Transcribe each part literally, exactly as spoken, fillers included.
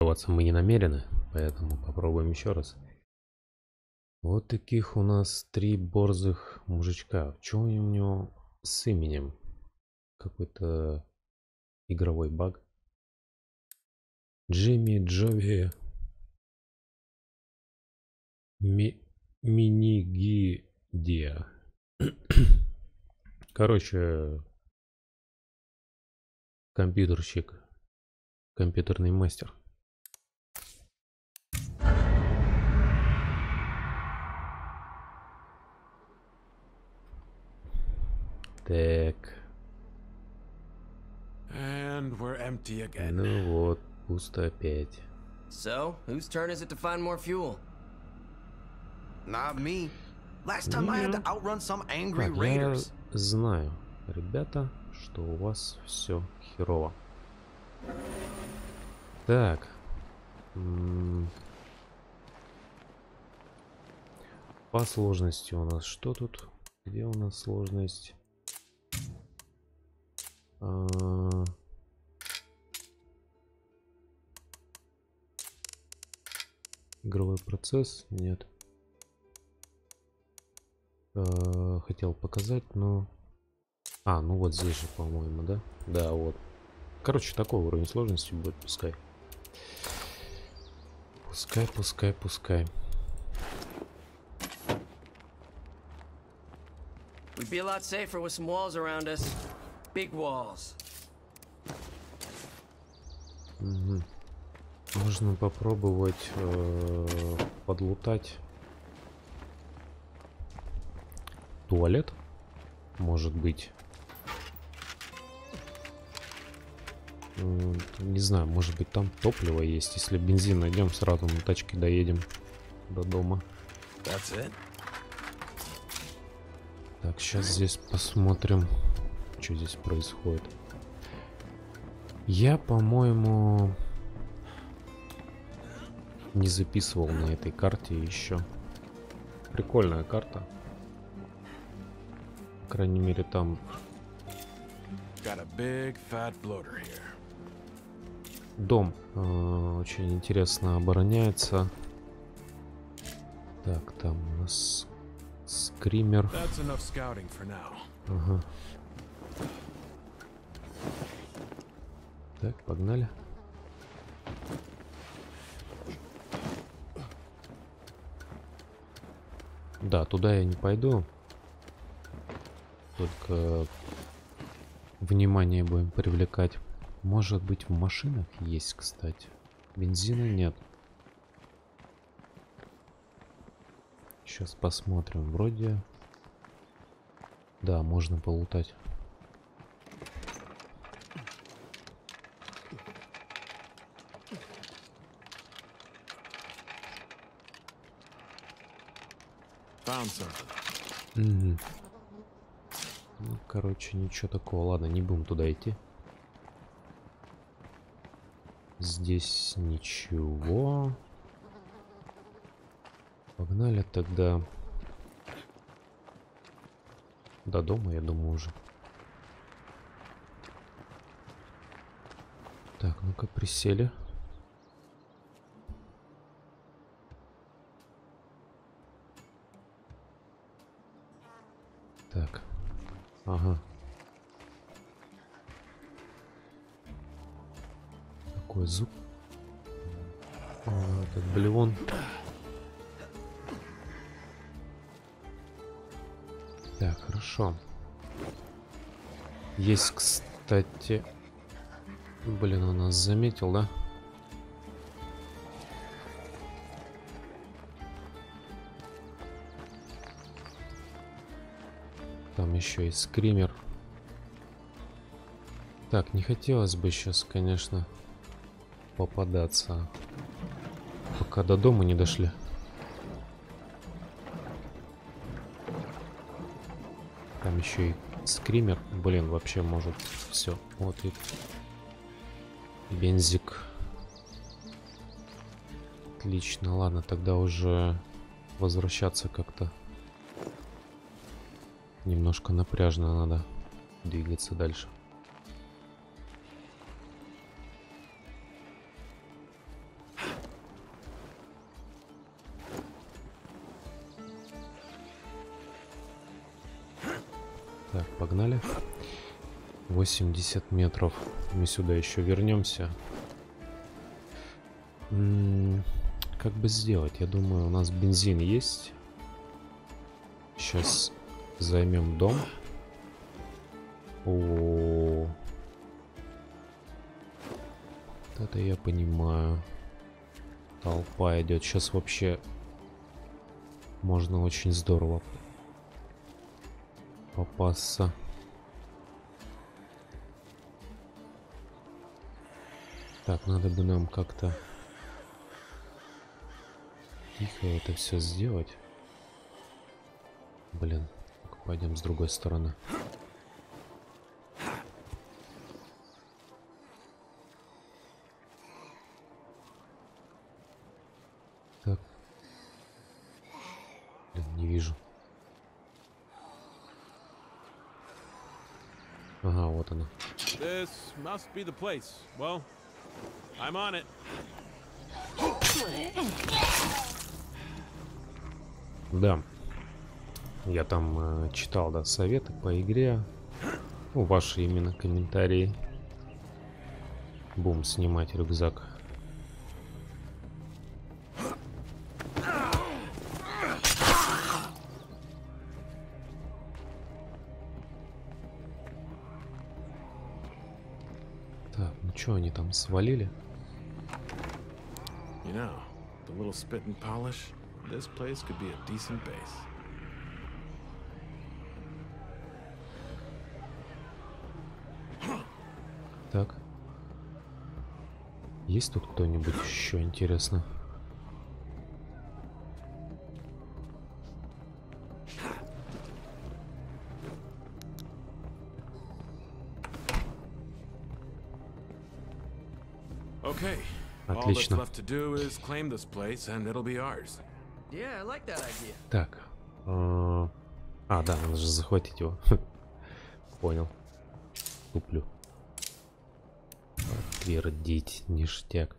мы не намерены, поэтому попробуем еще раз. Вот таких у нас три борзых мужичка. Чего у него с именем? Какой-то игровой баг. Джимми, Джови, Ми... Минигидия. Короче, компьютерщик, компьютерный мастер. Так. And we're empty again. Ну вот, пусто опять. So, whose turn is it to find more fuel? Not me. Last time I had to outrun some angry Так, я raiders. знаю, ребята, что у вас все херово. Так. М, По сложности у нас что тут? Где у нас сложность? А, Игровой процесс? Нет. А, Хотел показать, но... А, ну вот здесь же, по-моему, да? Да, вот. Короче, такой уровень сложности будет, пускай. Пускай, пускай, пускай. We'd be a lot safer with some walls around us. Big walls. Мгм. Можно попробовать э, подлутать туалет, может быть. М, Не знаю, может быть там топливо есть. Если бензин найдем, сразу на тачке доедем до дома. That's it. Так, сейчас здесь посмотрим, что здесь происходит. Я, по-моему, не записывал на этой карте еще. Прикольная карта. По крайней мере, там Got a big fat bloater here. дом э, очень интересно обороняется. Так, там у нас скример. That's enough scouting for now. Ага. Так, погнали. Да, туда я не пойду. Только внимание будем привлекать. Может быть, в машинах есть, кстати. Бензина нет. Сейчас посмотрим. Вроде... Да, можно полутать. Found some. Мгм. Ну, короче, ничего такого. Ладно, не будем туда идти. Здесь ничего. Погнали тогда до дома, я думаю, уже. Так, ну-ка, присели. Так. Ага. Такой звук. А, этот блевон. Так, хорошо. Есть, кстати... Блин, он нас заметил, да? Там еще и скример. Так, не хотелось бы сейчас, конечно, попадаться. Пока до дома не дошли. Там еще и скример. Блин, вообще может все. Вот и бензик. Отлично, ладно, тогда уже возвращаться как-то. Немножко напряжно надо двигаться дальше. Так, погнали. восемьдесят метров. Мы сюда еще вернемся. М-м, как бы сделать? Я думаю, у нас бензин есть. Сейчас займем дом. О, это я понимаю. Толпа идет. Сейчас вообще можно очень здорово попасться. Так, надо бы нам как-то тихо это все сделать. Блин, пойдем с другой стороны. Так. Блин, не вижу. Ага, вот она. This must be the place. Well, I'm on it. Да. Я там э, читал, да, советы по игре. Ну, ваши именно комментарии. Будем снимать рюкзак. Так, ну что, они там свалили? You know, the little spit and polish, this place could be a decent base. Так. Есть тут кто-нибудь еще, интересно? Okay. All that's Отлично. left to do is claim this place and it'll be ours. Yeah, I like that idea. Так. э, А, да, надо же захватить его. Понял. Туплю. Подтвердить, ништяк.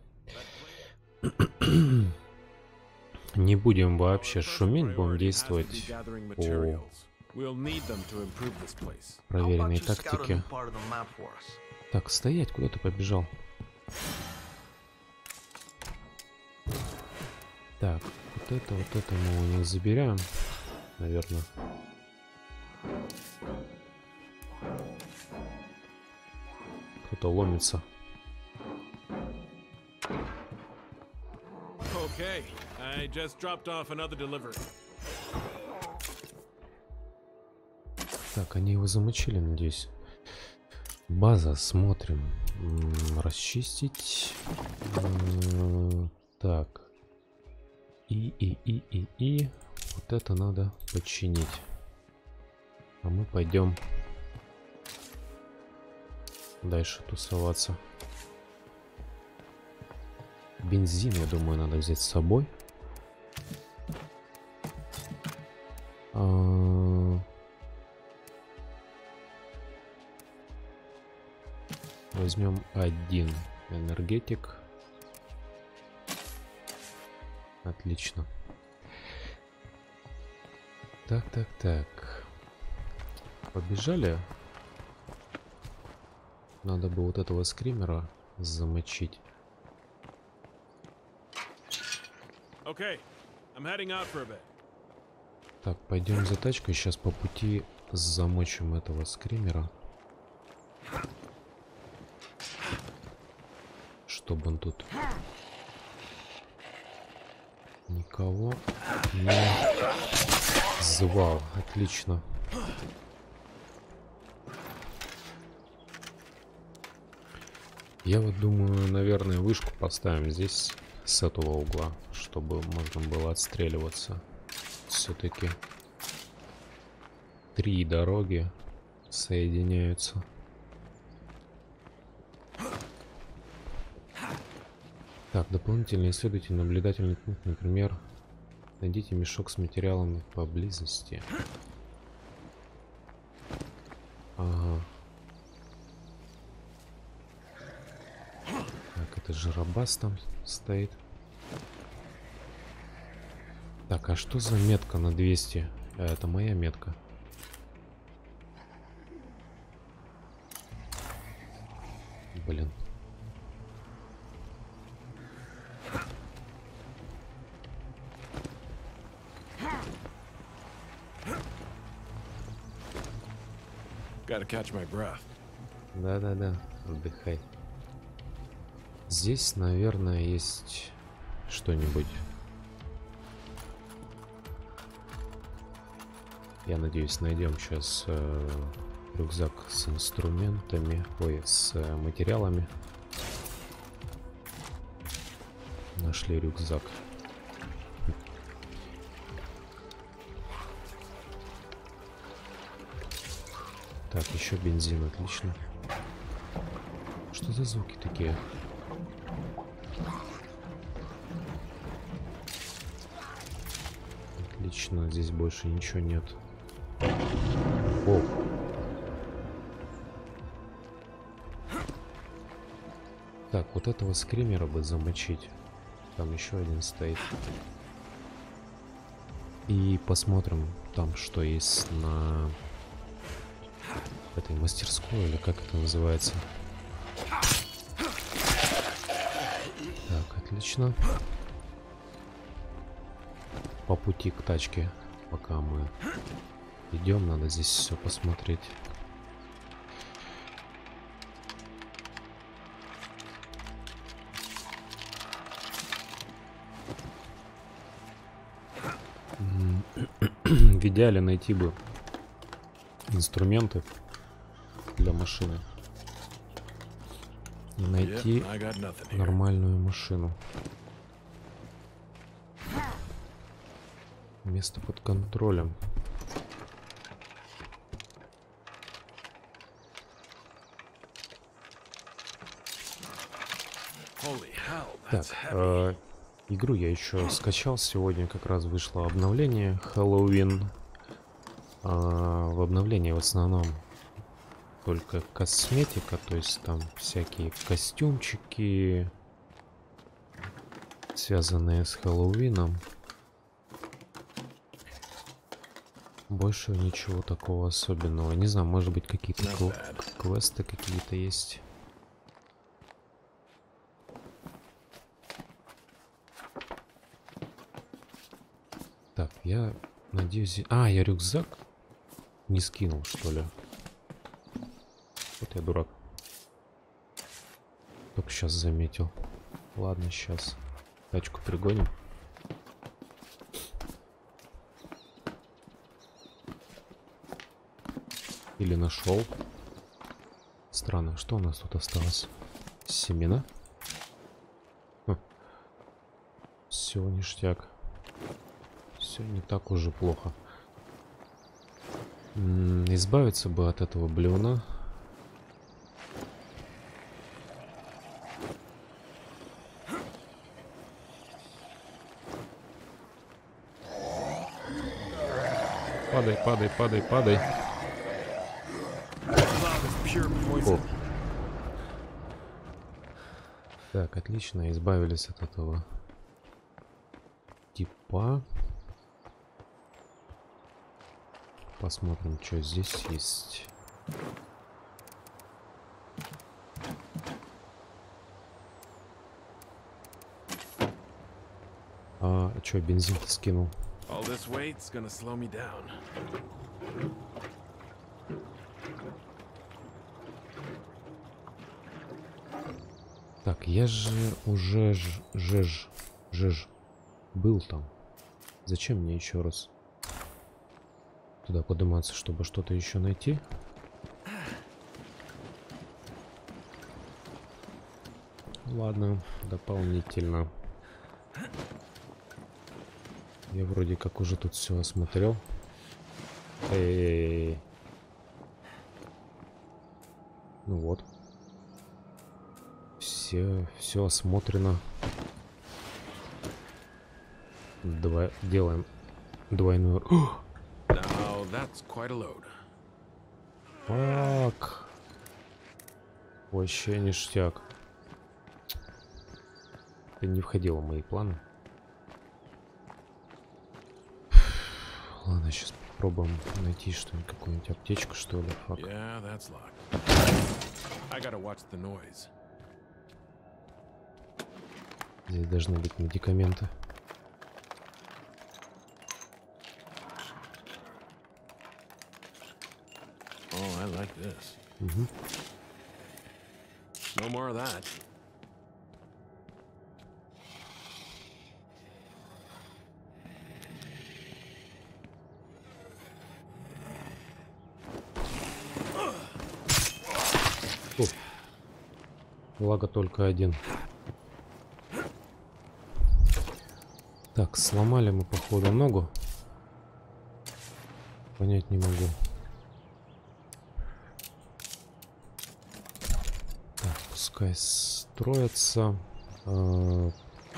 Не будем вообще шуметь, будем действовать по We'll need them to improve this place. проверенной тактике. Так, стоять, куда ты побежал? Так, вот это, вот это мы у них заберем, наверное. Кто-то ломится. Okay, I just dropped off another delivery. Так, они его замочили, надеюсь. База, смотрим. М, Расчистить. М, Так. И, и, и, и, и. Вот это надо починить. А мы пойдем дальше тусоваться. Бензин, я думаю, надо взять с собой. А... Возьмем один энергетик. Отлично. Так, так, так. Побежали. Надо бы вот этого скримера замочить. Okay, I'm heading out for a bit. Так, пойдем за тачкой. Сейчас по пути замочим этого скримера. Чтобы он тут никого не звал. Отлично. Я вот думаю, наверное, вышку поставим здесь с этого угла, чтобы можно было отстреливаться. Все-таки три дороги соединяются. Так, дополнительно исследуйте наблюдательный пункт, например, найдите мешок с материалами поблизости. Ага. Так, это жиробас там стоит. Так, а что за метка на двести? А, это моя метка. блин. Gotta catch my breath. Да-да-да, отдыхай. Здесь, наверное, есть что-нибудь. Я надеюсь, найдем сейчас э, рюкзак с инструментами, ой, с э, материалами. Нашли рюкзак. Так, еще бензин, отлично. Что за звуки такие? Отлично, здесь больше ничего нет. О! Так, вот этого скримера бы замочить. Там еще один стоит. И посмотрим там, что есть на этой мастерской, или как это называется. Так, отлично. По пути к тачке, пока мы идем, надо здесь все посмотреть. В идеале найти бы инструменты для машины и найти нормальную машину. Место под контролем. Так, э, игру я еще скачал. Сегодня как раз вышло обновление Хэллоуин. Э, в обновлении в основном только косметика, то есть там всякие костюмчики, связанные с Хэллоуином. Больше ничего такого особенного. Не знаю, может быть, какие-то кв квесты какие-то есть. Так, я надеюсь... А, я рюкзак не скинул, что ли? Вот я дурак. Только сейчас заметил. Ладно, сейчас тачку пригоним. Или нашел. Странно, что у нас тут осталось? Семена? Хм. Все ништяк. Все не так уже плохо. М -м, избавиться бы от этого блюна. Падай, падай, падай, падай. О. Так, отлично, избавились от этого типа. Посмотрим, что здесь есть. А, что, бензин-то скинул? Так, я же уже ж, жеж, жеж был там. Зачем мне еще раз туда подниматься, чтобы что-то еще найти? Ладно, дополнительно. Я вроде как уже тут все осмотрел. Эй-эй-эй. Ну вот. Все, все осмотрено. Давай делаем двойную. Фак. Вообще ништяк. Это не входило в мои планы. Ладно, сейчас попробуем найти что-нибудь, какую-нибудь аптечку, что ли. Фак. Здесь должны быть медикаменты. Oh, I like this. Угу. No more of that. Фу. Благо только один. Так, сломали мы, походу, ногу. Понять не могу. Так, пускай строятся. А,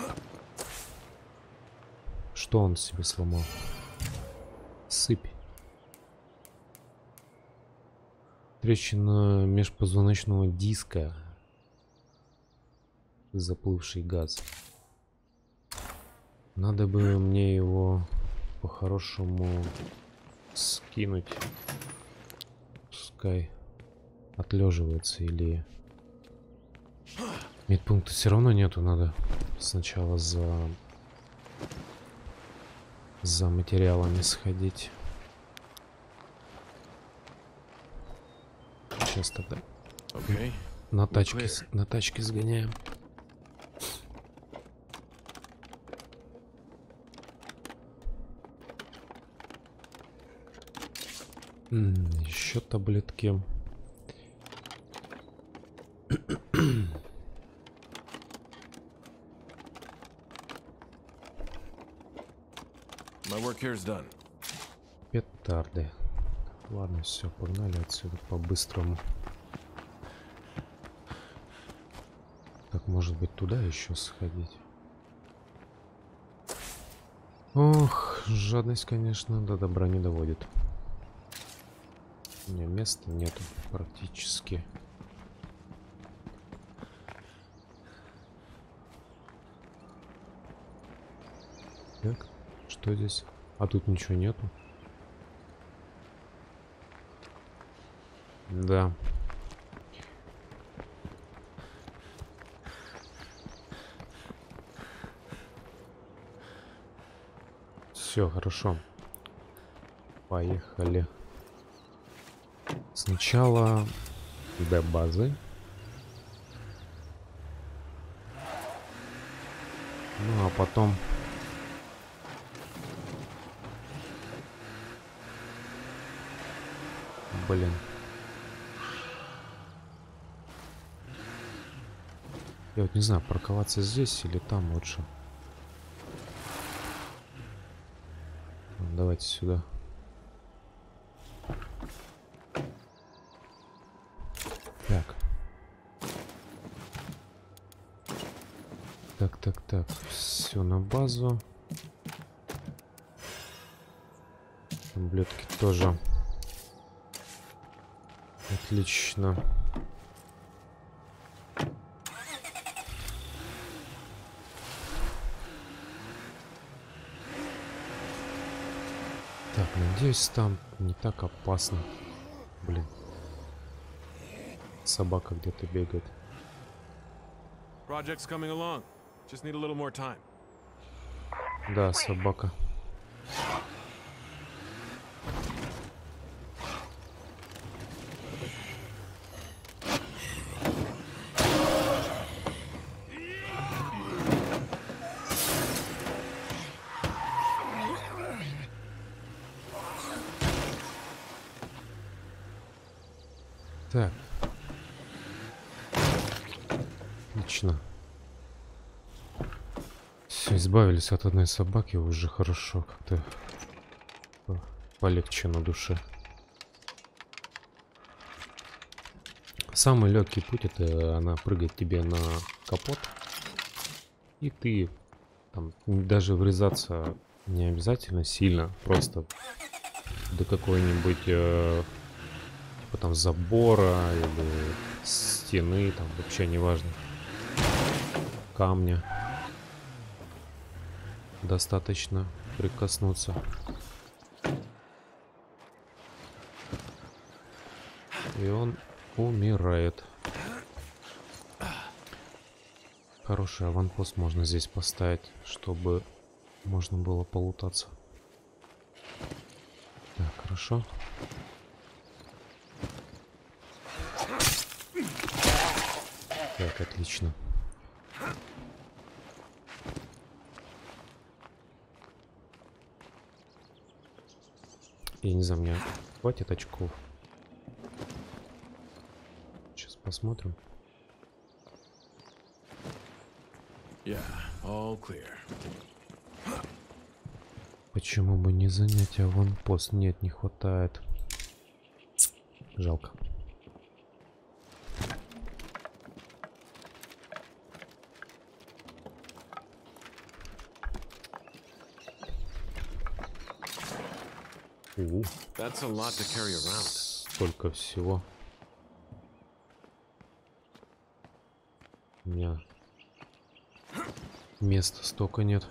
что он себе сломал? Сыпь. Трещина межпозвоночного диска. Заплывший газ. Надо бы мне его по-хорошему скинуть. Пускай отлеживается или... Медпункта все равно нету, надо сначала за... за материалами сходить. Сейчас тогда Okay. на тачке, с- на тачке сгоняем. М, еще таблетки. My work here is done. Петарды. Ладно, все, погнали отсюда по-быстрому. Так, может быть, туда еще сходить? Ох, жадность, конечно, до добра не доводит. У меня места нету практически. Так, что здесь? А тут ничего нету. Да. Все, хорошо. Поехали. Сначала до базы. Ну, а потом... Блин. Я вот не знаю, парковаться здесь или там лучше. Давайте сюда. Так. Так, так, так. Все на базу. Таблетки тоже. Отлично. Так, надеюсь, там не так опасно. Блин. Собака где-то бегает. Project's coming along. Just need a little more time. Да, собака. Так. Отлично. Все, избавились от одной собаки, уже хорошо, как-то по- полегче на душе. Самый легкий путь — это она прыгает тебе на капот, и ты там даже врезаться не обязательно сильно, просто до какой-нибудь э, типа там забора или стены, там вообще не важно, камня. Достаточно прикоснуться. И он умирает. хороший аванпост можно здесь поставить, чтобы можно было полутаться. Так, хорошо. Так, отлично. Я не знаю, мне хватит очков. Сейчас посмотрим. Yeah, all clear. Почему бы не занять аванпост? Нет, не хватает. Жалко. У, That's a lot to carry around. столько всего. У меня места столько нет.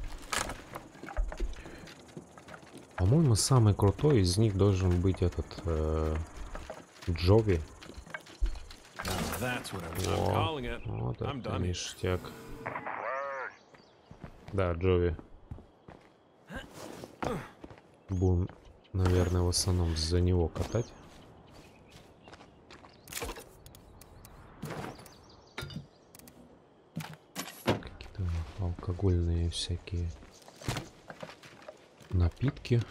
По-моему, самый крутой из них должен быть этот э, Джови. Now that's what I'm, I'm Во, calling it. вот I'm это done. ништяк. Да, Джови. Будем, наверное, в основном за него катать. Какие-то алкогольные всякие напитки.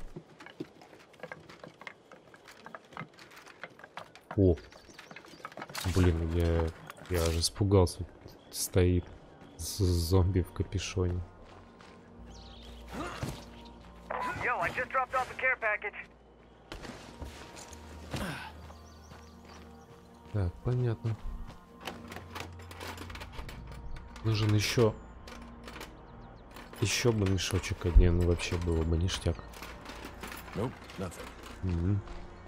О, блин, я, я аж испугался. Стоит з- зомби в капюшоне. Yo, I just dropped off a care package. Так, понятно. Нужен еще еще бы мешочек один, вообще было бы ништяк. Nope, nothing. Мгм.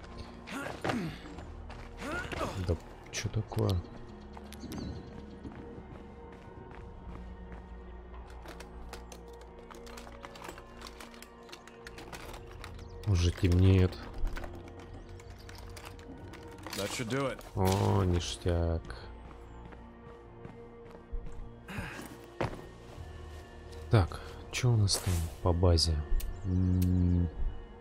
Да что такое? Уже темнеет. That should do it. О, ништяк. Так, что у нас там по базе? М.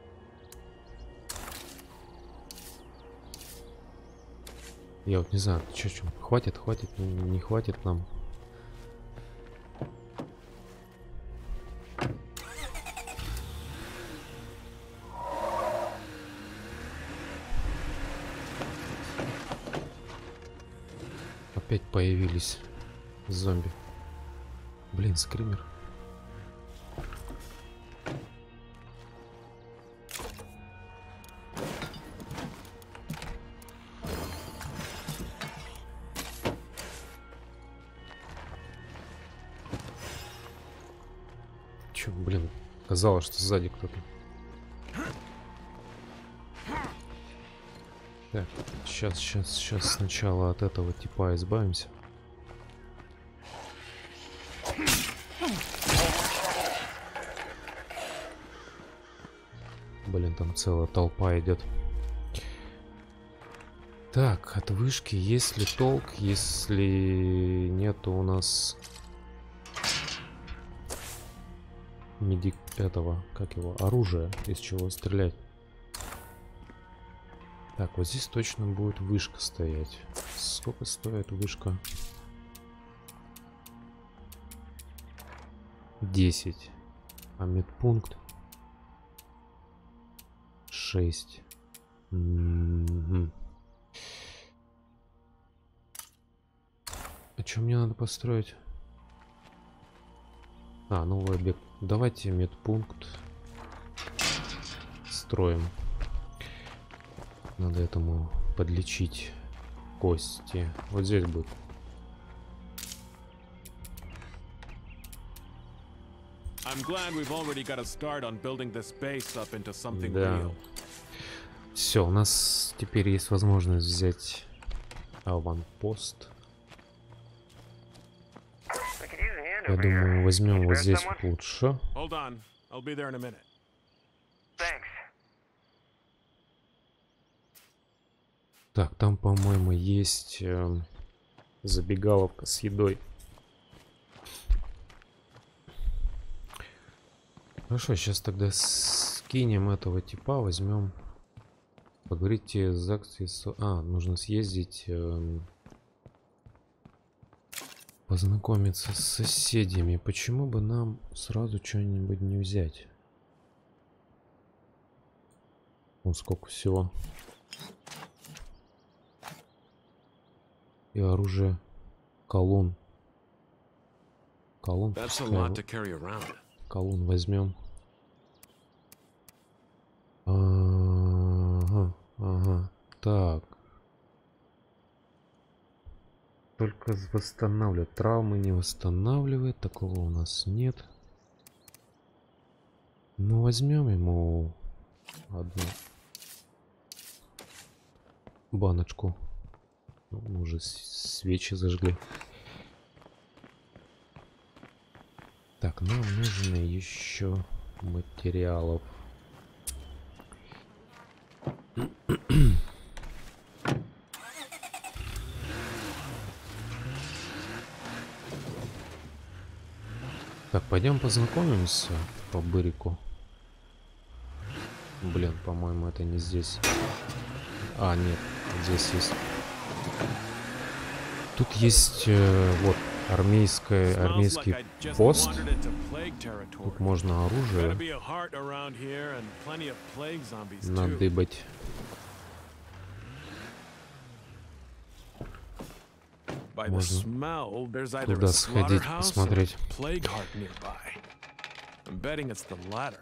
Я вот не знаю, что, что, хватит, хватит, не, не хватит нам. Опять появились зомби. Блин, скример. Чё, блин, казалось, что сзади кто-то. Так, сейчас, сейчас, сейчас сначала от этого типа избавимся. Блин, там целая толпа идет. Так, от вышки, есть ли толк, если нету у нас медик этого, как его, оружия, из чего стрелять. Так, вот здесь точно будет вышка стоять. Сколько стоит вышка? десять. А медпункт? шесть. М-м-м. А что мне надо построить? А, новый объект. Давайте медпункт строим. Надо этому подлечить кости. Вот здесь будет. I'm glad we've already got a start on building this base up into something Да. real. Все, у нас теперь есть возможность взять аванпост. I could use a hand Я over думаю, here. возьмем You вот spare здесь someone? лучше. Hold on. I'll be there in a minute. Thanks. Так, там, по-моему, есть эм, забегаловка с едой. Хорошо, сейчас тогда скинем этого типа, возьмем. Поговорите с акцией. С... А, нужно съездить. Эм... Познакомиться с соседями. Почему бы нам сразу что-нибудь не взять? Вон сколько всего. И оружие. Колун. Колун. That's a пускай lot его- to carry around. Колун возьмем. Ага, ага. Так. Только восстанавливает. Травмы не восстанавливает. Такого у нас нет. Ну, возьмем ему одну баночку. Ну, мы уже с- свечи зажгли. Так, нам нужно еще материалов. Так, пойдем познакомимся по бырику. Блин, по-моему, это не здесь. А, нет, здесь есть. Тут есть э, вот армейская, Smells армейский like I just пост. wandered into plague territory. Тут можно Better оружие be a heart around here and plenty of plague zombies too. надыбать. By the Можно smell, there's either туда a сходить, slaughterhouse or посмотреть. plague heart nearby. I'm betting it's the latter.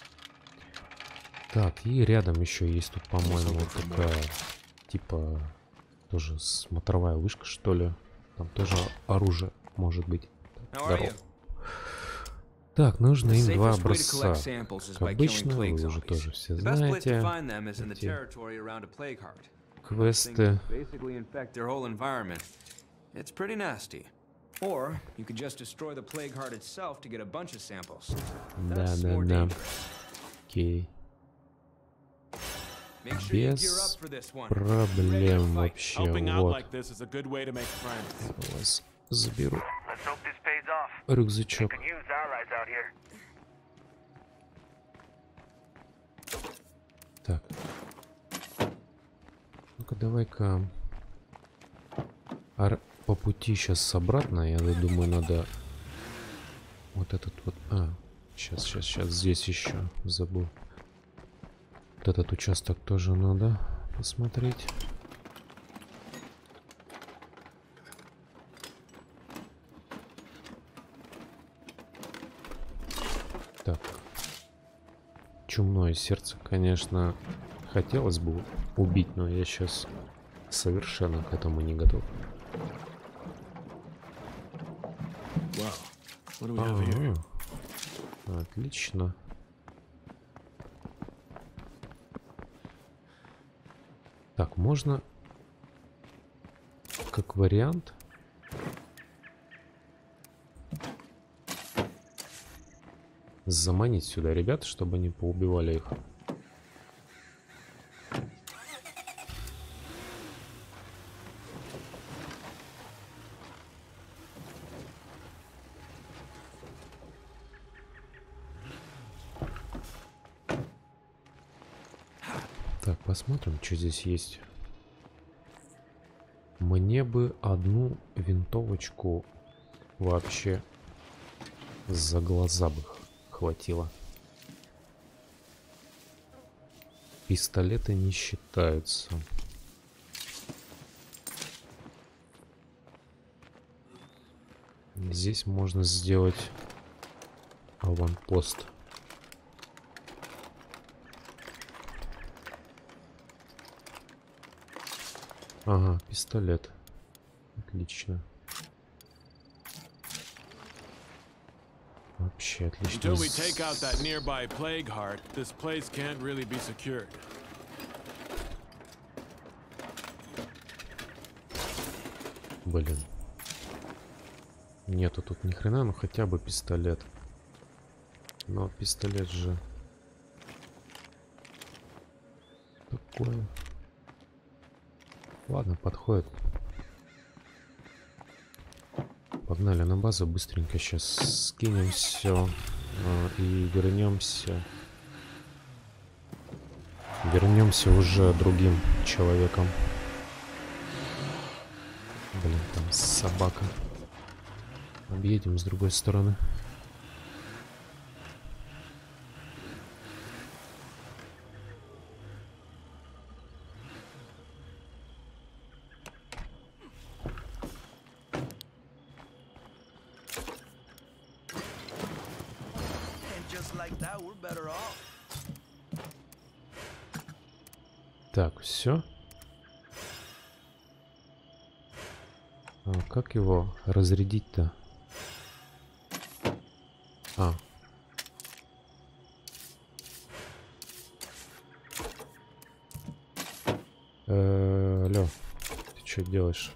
Так, и рядом еще есть тут, по-моему, вот Something for такая, типа, тоже смотровая вышка, что ли. Там тоже оружие может быть. How are Здорово. you? Так, нужно им два Safest way to образца. collect samples is Как by killing обычно, вы plague уже zombies. тоже все The best place to знаете. find them is in the эти territory around a plague heart. Things Квесты. basically infect their whole environment. It's pretty nasty. Or you could just destroy the plague heart itself to get a bunch of samples. That's more Да-да-да. dangerous. Окей. Make sure you gear Без up for this one. проблем вообще. Helping out Вот. like this is a good way to make friends. У вас заберу Let's hope this pays off. рюкзачок. Could use allies out here. Так. Ну-ка, давай-ка. Ар- По пути сейчас обратно, я думаю, надо вот этот вот. А, сейчас, сейчас, сейчас. Здесь еще забыл. Вот этот участок тоже надо посмотреть. Так. Чумное сердце, конечно, хотелось бы убить, но я сейчас совершенно к этому не готов. Wow. What do we have here? Ага. Отлично. Так, можно как вариант заманить сюда ребят, чтобы они поубивали их. Так, посмотрим, что здесь есть. Мне бы одну винтовочку вообще за глаза бы х- хватило. Пистолеты не считаются. Здесь можно сделать аванпост. Ага, пистолет. Отлично. Вообще отлично. Until we take out that nearby plague heart, this place can't really be secured. Блин. Нету тут ни хрена, но хотя бы пистолет. Но пистолет же такое. Ладно, подходит. Погнали на базу, быстренько сейчас скинем все. А, и вернемся. Вернемся уже другим человеком. Блин, там собака. Объедем с другой стороны. And just like that, we're better off. Так, все. А как его разрядить-то? А. Э, алло, ты что делаешь?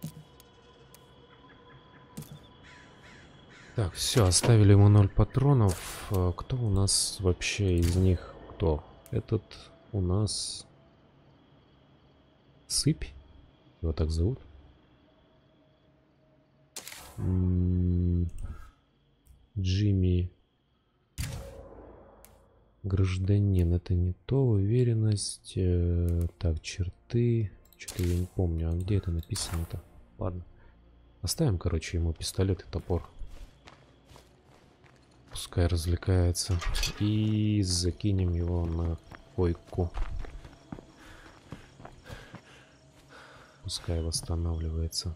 Так, все, оставили ему ноль патронов. А кто у нас вообще из них? Кто? Этот у нас... Сыпь? Его так зовут? М-м- Джимми. Гражданин. Это не то. Уверенность. Э, так, черты. Что-то я не помню. А где это написано-то? Ладно. Оставим, короче, ему пистолет и топор. Пускай развлекается. И закинем его на койку. Пускай восстанавливается.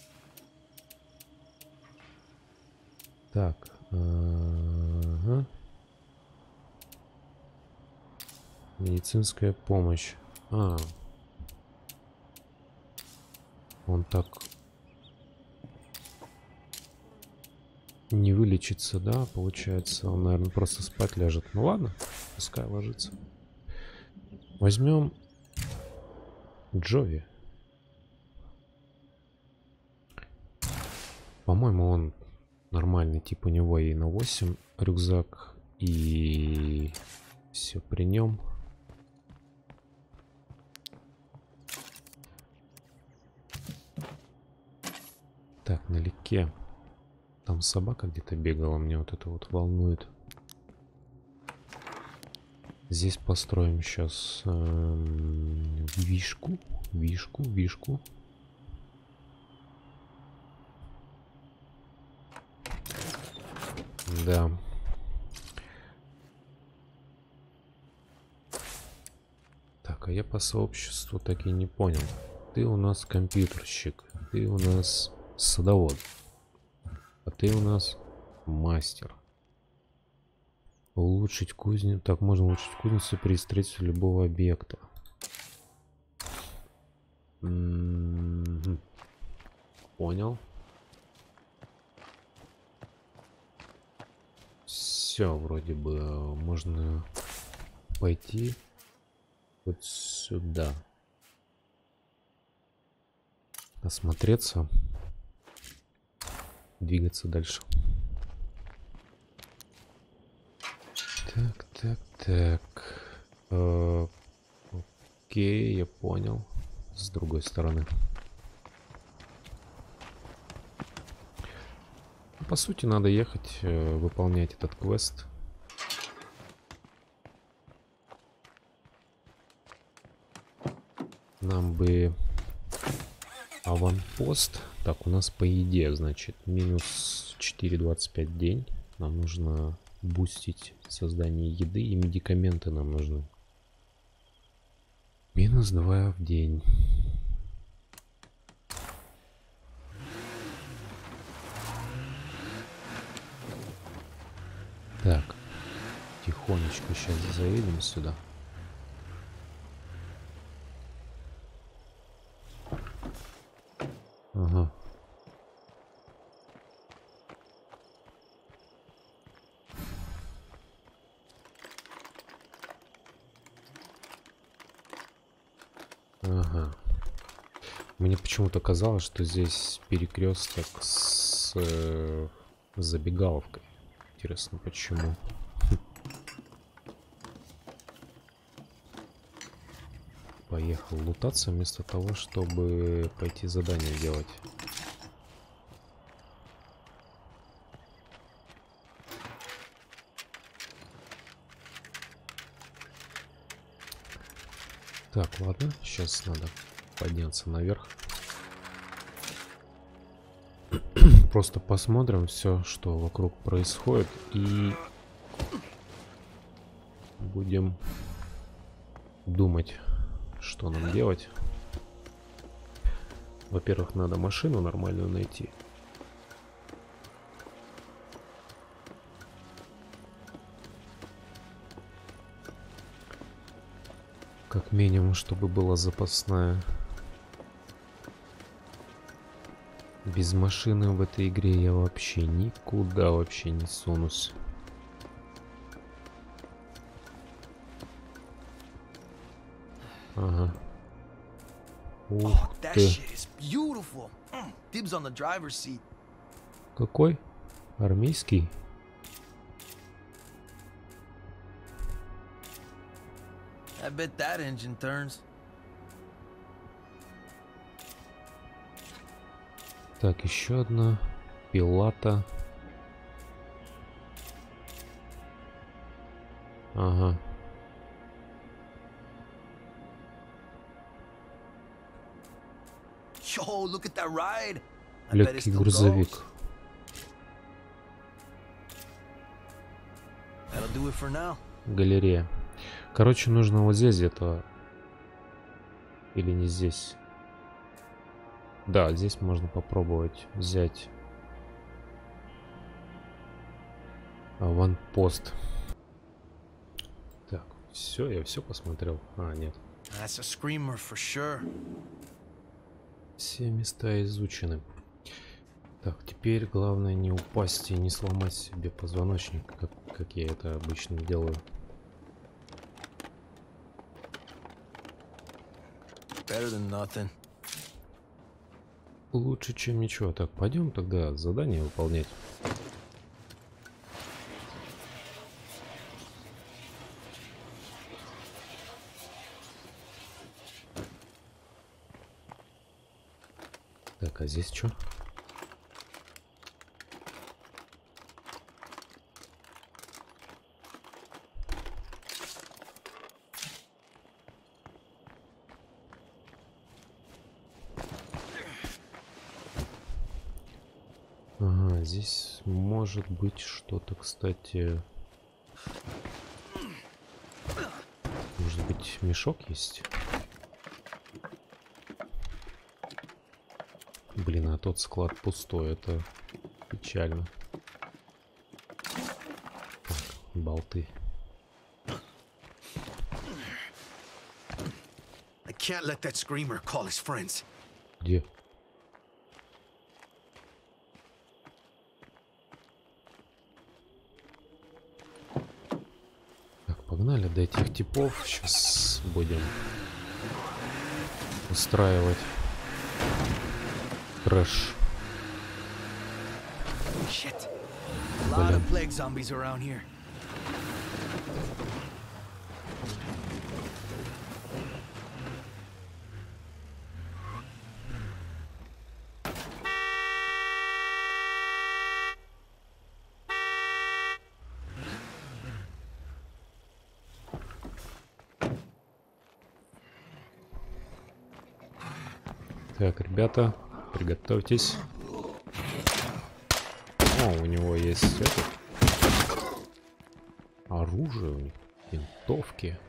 Так. Ага. Медицинская помощь. А. Он так не вылечится, да? Получается, он, наверное, просто спать ляжет. Ну ладно, пускай ложится. Возьмем Джови. По-моему, он нормальный, тип у него и на восемь рюкзак, и все при нем. Так, налегке. Там собака где-то бегала, мне вот это вот волнует. Здесь построим сейчас эм, вишку, вишку, вишку. Да. Так, а я по сообществу так и не понял. Ты у нас компьютерщик, ты у нас садовод, а ты у нас мастер. Улучшить кузницу. Так, можно улучшить кузницу при строительстве любого объекта. М-м-м. Понял. Все, вроде бы можно пойти вот сюда. Осмотреться. Двигаться дальше. Так, так, так. Э, окей, я понял. С другой стороны. По сути, надо ехать, э, выполнять этот квест. Нам бы аванпост. Так, у нас по еде, значит, минус четыре двадцать пять в день. Нам нужно бустить создание еды, и медикаменты нам нужны. Минус два в день. Так, тихонечко сейчас заедем сюда. Ага. Ага. Мне почему-то казалось, что здесь перекресток с э, забегаловкой. Интересно, почему? Поехал лутаться вместо того, чтобы пойти задание делать. Так, ладно, сейчас надо подняться наверх. Просто посмотрим все, что вокруг происходит, и будем думать, что нам делать. Во-первых, надо машину нормальную найти. Как минимум, чтобы была запасная. Без машины в этой игре я вообще никуда вообще не сунусь. Ага. Ух Oh, that ты. shit is beautiful. Mm, dibs on the driver's seat. Какой? Армейский? I bet that engine turns. Так, еще одна пилата. Ага. Yo, look at that ride. I bet it Легкий still грузовик. goes. That'll do it for now. Галерея. Короче, нужно вот здесь где-то. Или не здесь. Да, здесь можно попробовать взять аванпост. Так, все, я все посмотрел. А, нет. That's a screamer for sure. Все места изучены. Так, теперь главное не упасть и не сломать себе позвоночник, как, как я это обычно делаю. Better than nothing. Лучше, чем ничего. Так, пойдем тогда задание выполнять. Так, а здесь что? Ага, здесь может быть что-то, кстати. Может быть, мешок есть? Блин, а тот склад пустой, это печально. Так, болты. I can't let that screamer call his friends. Где? Так, погнали до этих типов. Сейчас будем устраивать трэш. Shit. A lot of plague zombies around here. Так, ребята, приготовьтесь. О, у него есть это. Оружие у них. Винтовки.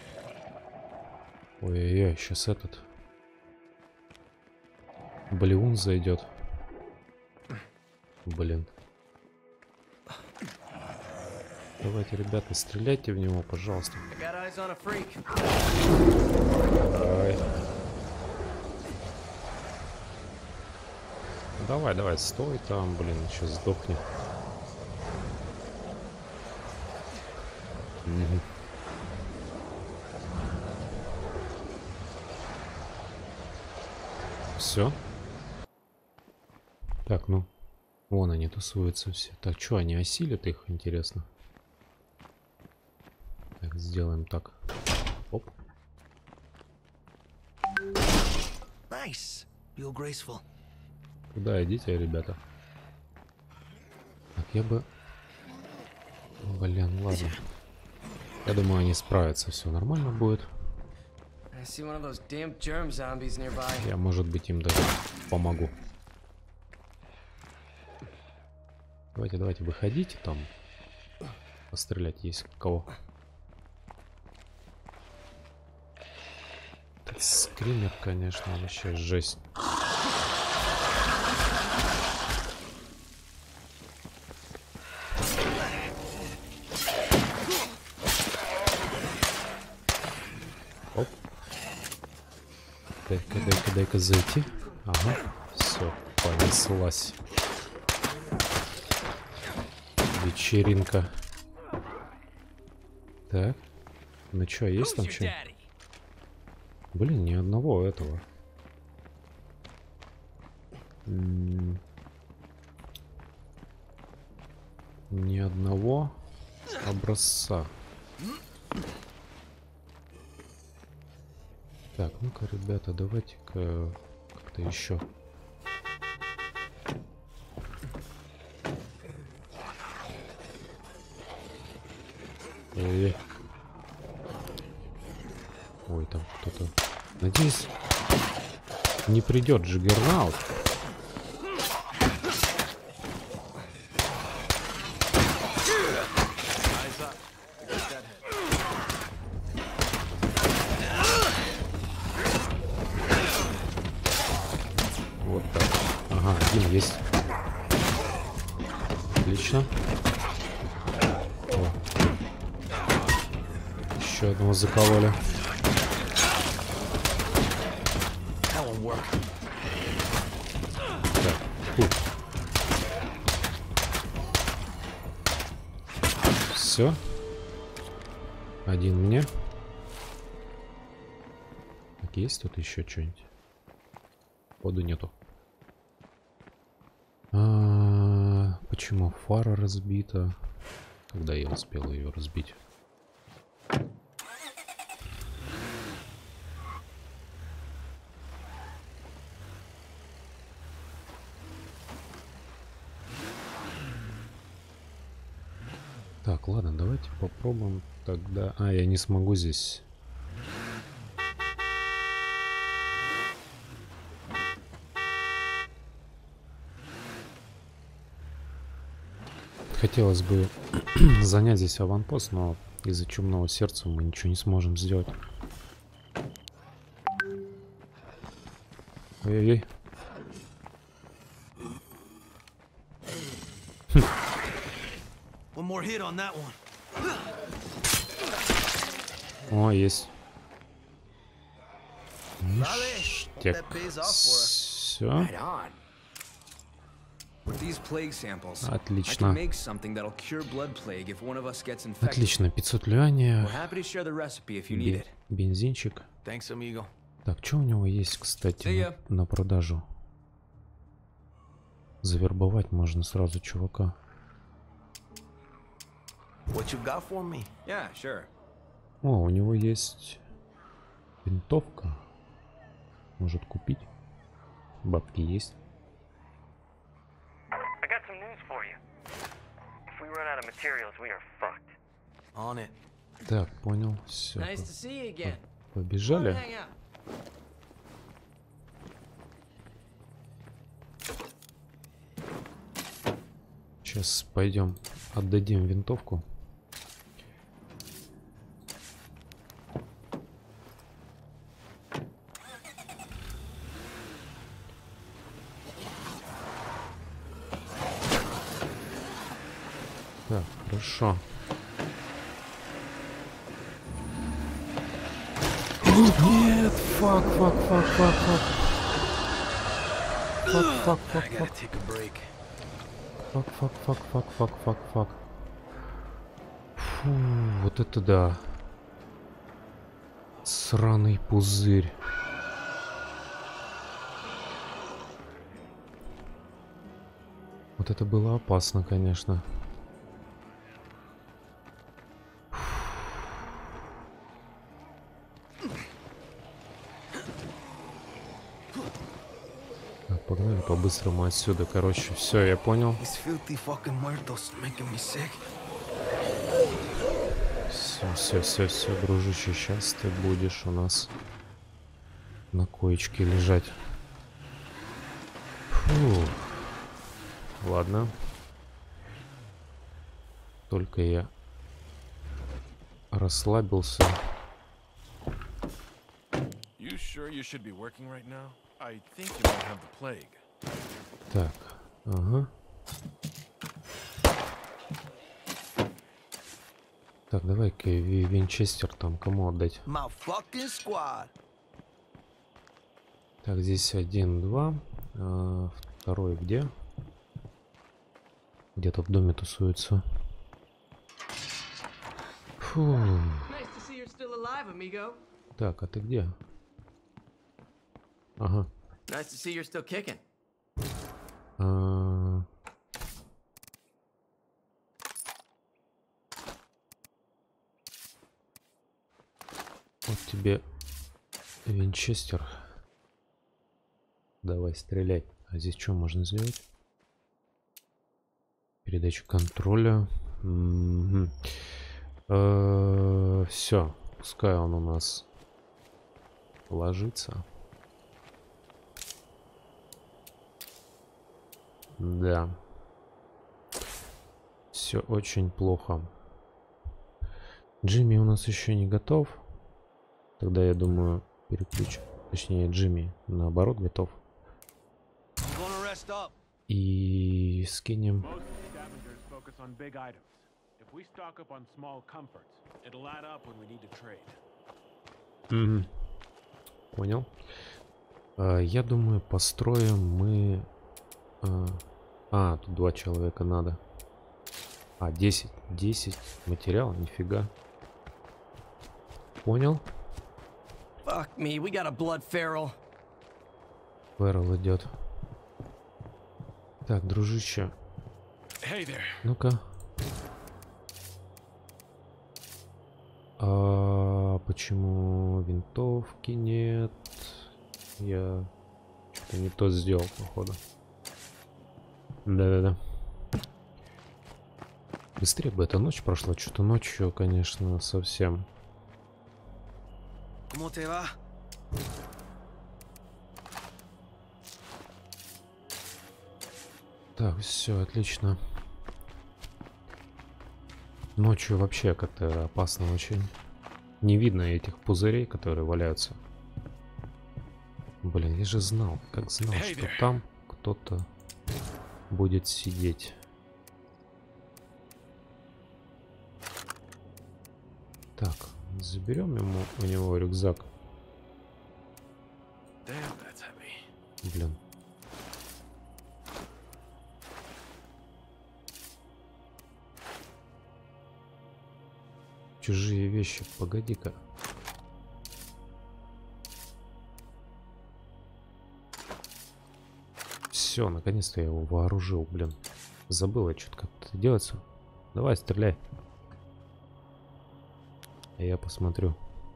Ой-ой-ой, сейчас этот Блиун зайдет. Блин. Давайте, ребята, стреляйте в него, пожалуйста. I got eyes on a freak. Давай. Давай, давай, стой там, блин, сейчас сдохнет. Угу. Все. Так, ну. Вон они тусуются все. Так, что, они осилят их, интересно? Так, сделаем так. Оп. Nice. Real graceful. Куда идите, ребята? Так, я бы... Блин, ладно. Я думаю, они справятся, все нормально будет. I see one of those damn germ zombies nearby. Я, может быть, им даже помогу. Давайте, давайте, выходите там. Пострелять есть кого. Этот скример, конечно, вообще жесть. Оп. Дай-ка, дай-ка, дай-ка зайти. Ага, все, понеслась. Вечеринка. Так. Ну чё, есть там что? Блин, ни одного этого. М- Ни одного образца. Так, ну-ка, ребята, давайте-ка как-то еще. Ой, Ой, там кто-то. Надеюсь, не придет Джиггернаут. Вот так. Ага, один есть. Отлично. О. Еще одного закололи. Так, фу. Все. Один мне. Так, есть тут еще что-нибудь? Походу нету. А, почему фара разбита? Когда я успел ее разбить? Так, ладно, давайте попробуем тогда. А, я не смогу здесь. Хотелось бы занять здесь аванпост, но из-за чумного сердца мы ничего не сможем сделать. Ой-ой-ой. О, есть. Ништяк. Все. Отлично. Отлично, пятьсот юаней. Бен- бензинчик. Так, что у него есть, кстати, на, на продажу? Завербовать можно сразу чувака. О, у него есть винтовка. Может купить. Бабки есть. Так, понял. Все. Nice to see you again. Побежали. Hang out. Сейчас пойдем отдадим винтовку. Так, хорошо. Нет, фак, фак, фак, фак, фак. Фак, фак, фак, фак. Фак, фак, фак, фак, фак, фак, фак. Фу, вот это да. Сраный пузырь. Вот это было опасно, конечно. Так, погнали по-быстрому отсюда. Короче, все, я понял. Все, все, все, все, дружище, сейчас ты будешь у нас на коечке лежать. Фу. Ладно. Только я расслабился. You sure you should be working right now? I think you might have the plague. Так, ага. Так, давай-ка Ви- Винчестер там кому отдать? My fucking squad. Так, здесь один, два. А, второй где? Где-то в доме тусуется. Фу. Nice to see you're still alive, amigo. Так, а ты где? Ага. Nice to see you're still kicking. А, Вот тебе Винчестер. Давай стрелять. А здесь что можно сделать? Передача контроля. Все. Пускай он у нас ложится. Да. Все очень плохо. Джимми у нас еще не готов. Тогда я думаю переключу. Точнее, Джимми наоборот готов. Gonna rest up. И скинем. Most scavengers focus on big items. If we stock up on small comforts, it'll add up when we need to trade. Мгм. Понял. А, я думаю, построим мы... А, а, тут два человека надо. А, десять. десять. Материал, нифига. Понял. Fuck me, we got a blood feral. Фэрл идет. Так, дружище. Hey there. Ну-ка. А почему винтовки нет? Я что-то не то сделал, походу. Да-да-да. Быстрее бы эта ночь прошла. Что-то ночью, конечно, совсем. ¿Cómo te va? Так, все, отлично. Ночью вообще как-то опасно очень. Не видно этих пузырей, которые валяются. Блин, я же знал, как знал, Hey что there. там кто-то будет сидеть. Так, заберем ему у него рюкзак. Damn, that's heavy. Блин. Чужие вещи, погоди-ка. Все, наконец-то я его вооружил, блин. Забыл я что-то как-то делается. Давай, стреляй. А я посмотрю.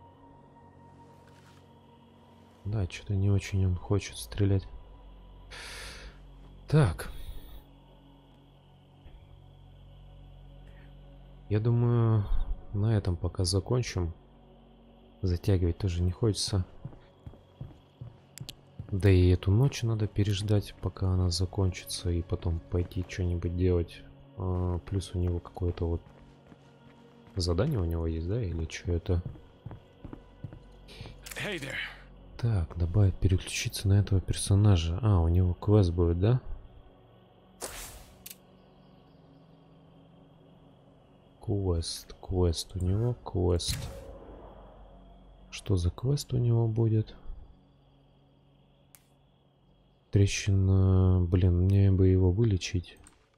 Да, что-то не очень он хочет стрелять. Так. Я думаю, на этом пока закончим. Затягивать тоже не хочется. Да и эту ночь надо переждать, пока она закончится, и потом пойти что-нибудь делать. А, плюс у него какое-то вот задание у него есть, да, или что это? Hey there. Так, добавить, переключиться на этого персонажа. А, у него квест будет, да? Квест, квест у него, квест. Что за квест у него будет? Трещина, блин, мне бы его вылечить.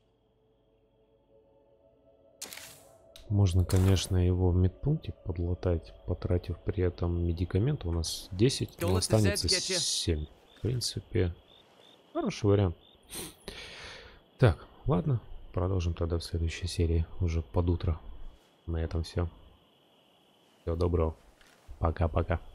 Можно, конечно, его в медпункте подлатать, потратив при этом медикаменты. У нас десять, но останется семь. В принципе, хороший вариант. Так, ладно. Продолжим тогда в следующей серии, уже под утро. На этом все. Всего доброго. Пока-пока.